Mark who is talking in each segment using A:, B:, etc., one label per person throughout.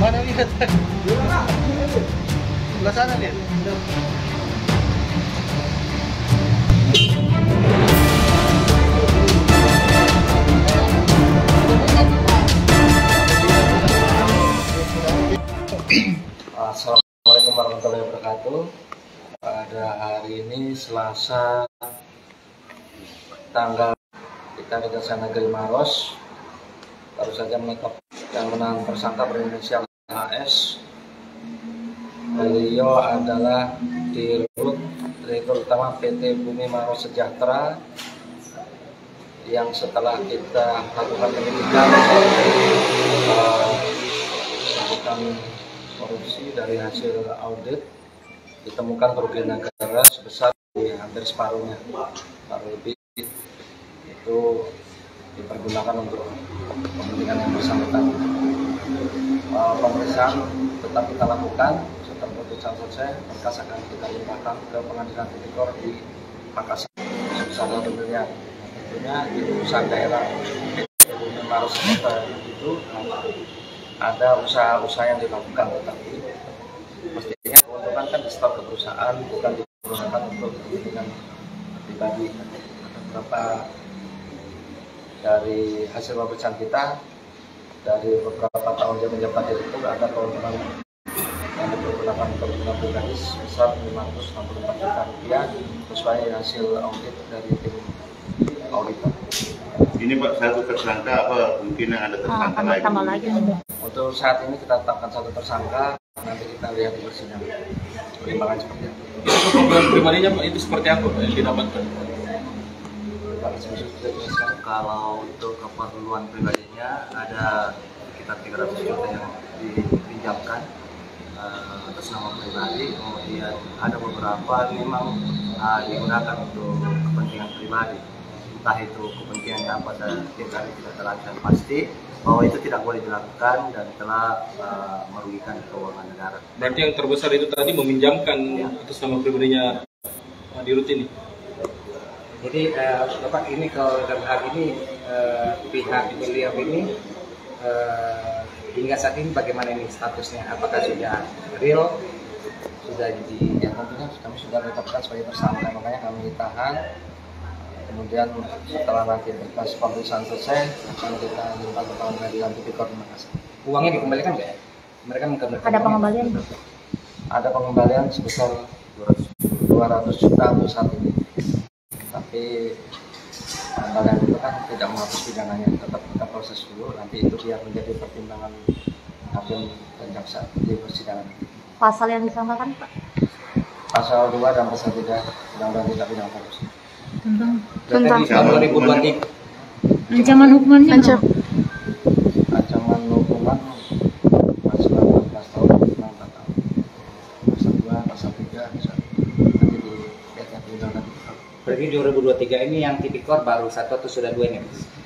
A: Mana lihat? Sebelah sana lihat. Assalamualaikum warahmatullahi wabarakatuh. Pada hari ini Selasa tanggal kita Kejaksaan Negeri Maros baru saja menetapkan dan menahan tersangka berinisial HS. Beliau adalah Direktur Utama PT Bumi Maros Sejahtera yang setelah kita lakukan penyelidikan melakukan korupsi, dari hasil audit ditemukan kerugian negara sebesar hampir separuhnya, paruh lebih itu dipergunakan untuk kepentingan yang bersangkutan. Pemeriksaan tetap kita lakukan setelah putusan selesai, berkas akan kita limpahkan ke Pengadilan Tipikor di Makassar. Sebesar tentunya di usaha daerah Bumi Maros Sejahtera itu ada usaha-usaha yang dilakukan, tetapi mestinya keuntungan kan di-store ke perusahaan, bukan digunakan untuk kepentingan pribadi. Beberapa dari hasil pemeriksaan kita dari beberapa tahun dia menjabat direktur, ada keuntungan yang dipergunakan untuk kepentingan pribadi sebesar 564 juta rupiah sesuai hasil audit dari tim auditor.
B: Ini Pak, satu tersangka apa mungkin yang ada tersangka lagi?
A: Untuk saat ini kita tetapkan satu tersangka, nanti kita lihat di persidangan perkembangan seperti apa.
C: Itu problem pribadinya Pak, itu seperti apa yang didapatkan?
A: Kalau untuk keperluan pribadinya ada sekitar 300 juta yang dipinjamkan atas nama pribadi, kemudian ada beberapa memang digunakan untuk kepentingan pribadi, entah itu kepentingannya apa dan tidak terlaksana pasti bahwa itu tidak boleh dilakukan dan telah merugikan keuangan negara.
C: Berarti yang terbesar itu tadi meminjamkan atas nama pribadinya di rutin.
D: Jadi Bapak, ini kalau dalam hal ini pihak beliau ini hingga saat ini bagaimana ini statusnya? Apakah sudah real? Sudah di...
A: Ya tentunya kami sudah ditetapkan sebagai tersangka, makanya kami tahan. Kemudian setelah nanti berkas pemeriksaan selesai akan kita limpah ke Pengadilan Tipikor di Makassar.
D: Uangnya dikembalikan nggak? Mereka mengembalikan.
E: Ada pengembalian?
A: Ada pengembalian sebesar 200 juta untuk saat ini. Tapi pengembalian itu kan tidak menghapus pidananya, tetap kita proses dulu, nanti itu biar menjadi pertimbangan hakim dan jaksa di persidangan.
E: Pasal yang disangkakan Pak?
A: Pasal 2 dan pasal 3 Undang-Undang Tindak Pidana Korupsi.
E: Tentang
D: tahun 2023.
E: ancaman hukumannya?
A: Ancaman hukuman maksimal 14 tahun, maksimal 4 tahun. Pasal 2, pasal 3 bisa nanti dilihat yang Undang-Undang Tipikor.
D: Berarti 2023 ini yang Tipikor baru satu atau sudah dua ini?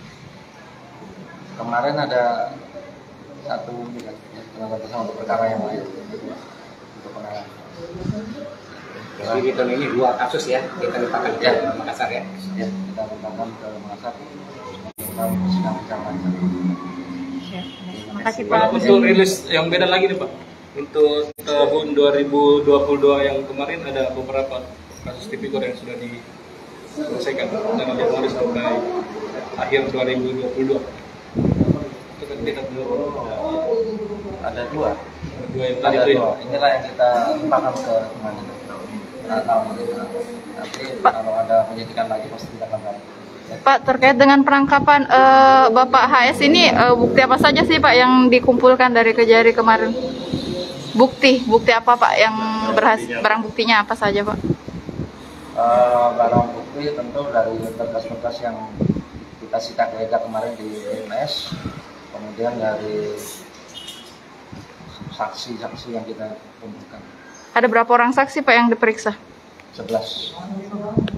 A: Kemarin ada satu penanganan untuk perkara yang lain untuk penanganan.
D: Jadi di tahun ini dua kasus ya, kita limpahkan ke Makassar ya?
A: Ya, kita limpahkan ke Makassar. Kita sedang berjalan.
E: Terima kasih Pak.
C: Kalau untuk rilis yang beda lagi nih Pak, untuk tahun 2022 yang kemarin ada beberapa kasus tipikor yang sudah diselesaikan dari Januari sampai akhir 2022. Itu kan kita belum
A: Ada dua
C: yang tadi
A: ada
C: itu.
A: dua. Inilah yang kita limpahkan ke pengadilan. Nanti kalau ada penyidikan lagi pasti kita akan lanjut.
E: Pak, terkait dengan penangkapan Bapak HS ini, bukti apa saja sih Pak yang dikumpulkan dari Kejari kemarin? Bukti apa Pak yang berhasil, barang buktinya apa saja Pak?
A: Barang bukti tentu dari berkas-berkas yang kita sita geledah kemarin di BMS, kemudian dari saksi-saksi yang kita kumpulkan.
E: Ada berapa orang saksi Pak yang diperiksa?
A: 11.